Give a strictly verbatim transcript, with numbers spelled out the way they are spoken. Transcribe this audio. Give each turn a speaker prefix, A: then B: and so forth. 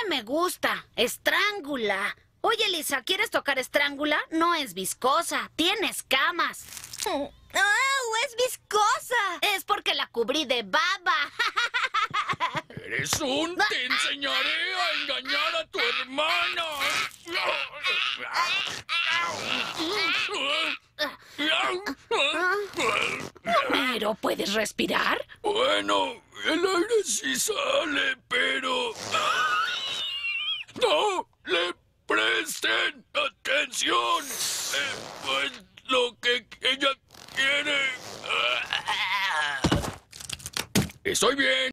A: me gusta. Estrángula. Oye, Lisa, ¿quieres tocar Estrángula? No es viscosa. Tiene escamas.
B: ¡Oh, es viscosa!
A: Es porque la cubrí de baba.
C: ¡Eres un! ¡Te enseñaré a engañar a tu hermana!
A: ¿Pero puedes respirar?
C: Bueno, el aire sí sale, pero... ¡No le presten atención! Eh, pues lo que ella quiere... Estoy bien.